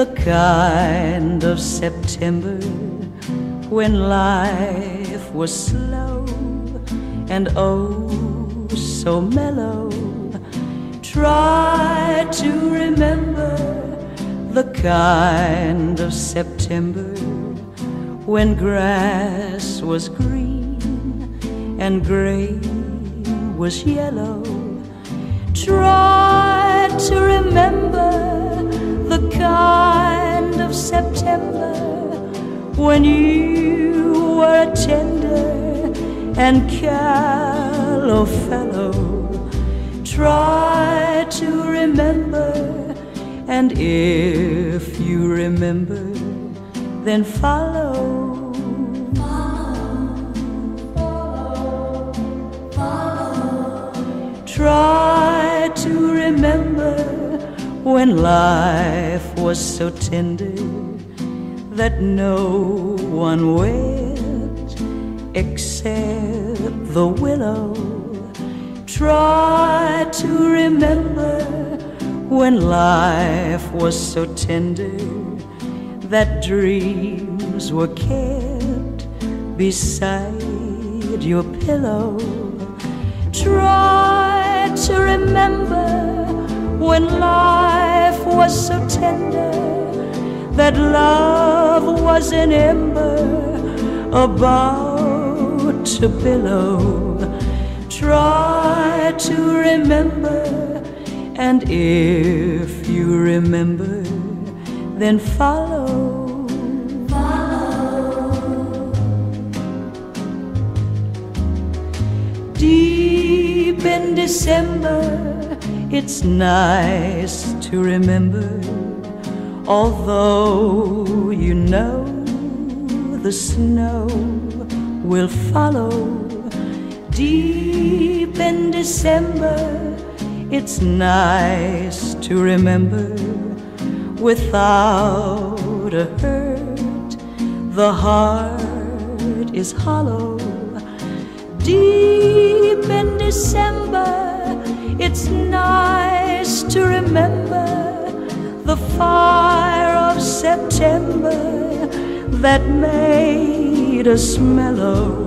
the kind of September when life was slow and oh so mellow. Try to remember the kind of September when grass was green and grain was yellow. Try to remember the kind of September when you were a tender and callow fellow. Try to remember, and if you remember, then follow. Try to remember when life was so tender that no one wept except the willow. Try to remember when life was so tender that dreams were kept beside your pillow. Try to remember when life was so tender that love was an ember about to billow. Try to remember, and if you remember, then follow. Deep in December, it's nice to remember, although you know the snow will follow. Deep in December, it's nice to remember, without a hurt, the heart is hollow. Deep in December, it's nice to remember the fire of September that made us mellow.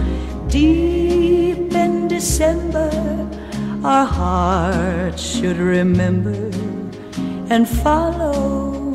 Deep in December, our hearts should remember and follow.